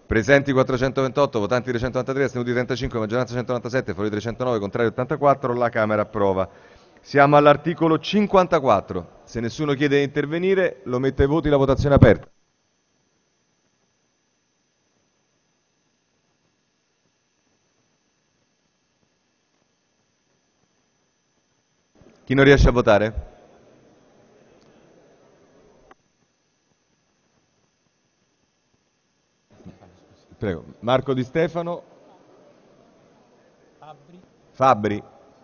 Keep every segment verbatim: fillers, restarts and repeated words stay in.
Presenti quattrocentoventotto, votanti trecentonovantatré, astenuti trentacinque, maggioranza centonovantasette, fuori trecentonove, contrari ottantaquattro, la Camera approva. Siamo all'articolo cinquantaquattro. Se nessuno chiede di intervenire, lo metto ai voti, la votazione è aperta. Chi non riesce a votare? Prego. Marco Di Stefano. Fabbri. Fabbri.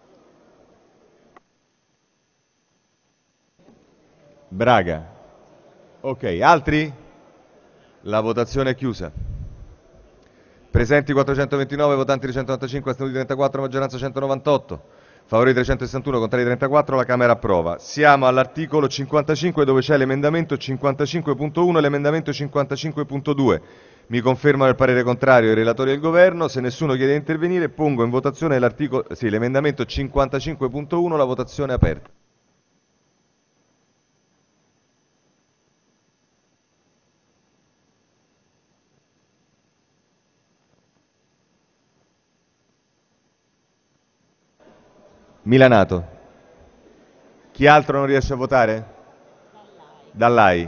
Braga. Ok, altri? La votazione è chiusa. Presenti quattrocentoventinove, votanti trecentonovantacinque, astenuti trentaquattro, maggioranza centonovantotto. Favorevoli trecentosessantuno, contrari trentaquattro, la Camera approva. Siamo all'articolo cinquantacinque dove c'è l'emendamento cinquantacinque punto uno e l'emendamento cinquantacinque punto due. Mi confermano il parere contrario i relatori e il Governo. Se nessuno chiede di intervenire, pongo in votazione l'articolo, sì, l'emendamento cinquantacinque punto uno, la votazione è aperta. Milanato. Chi altro non riesce a votare? Dall'A I.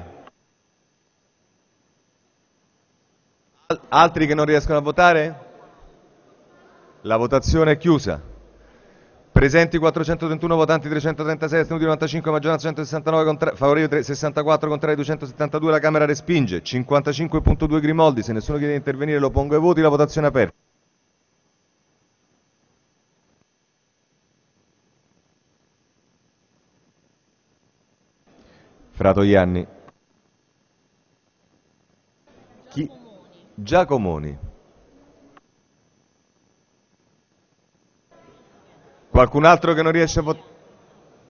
Al- Altri che non riescono a votare? La votazione è chiusa. Presenti quattrocentotrentuno, votanti trecentotrentasei, astenuti novantacinque, maggioranza centosessantanove, contra- favorevoli sessantaquattro, contrari duecentosettantadue, la Camera respinge. cinquantacinque punto due Grimoldi, se nessuno chiede di intervenire lo pongo ai voti, la votazione è aperta. Fratoianni. Chi? Giacomoni. Qualcun altro che non riesce a votare?